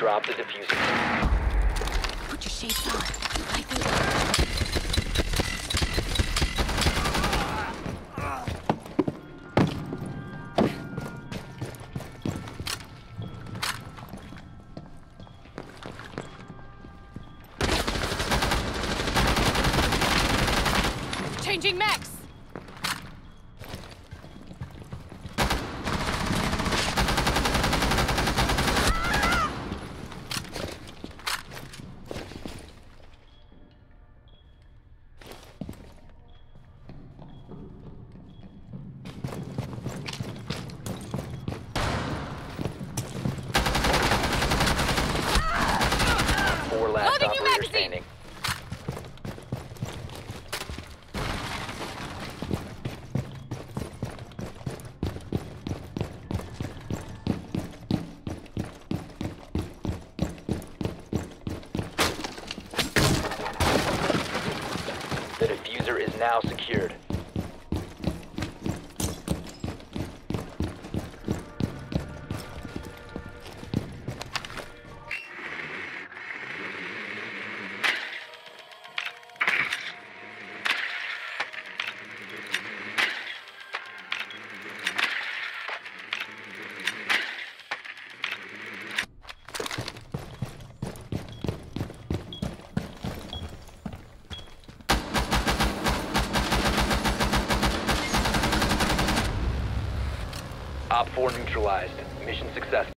Drop the diffuser. Put your shades on. I think. Changing max! Four last Loading new operator magazine. standing. The diffuser is now secured. Op 4 neutralized. Mission successful.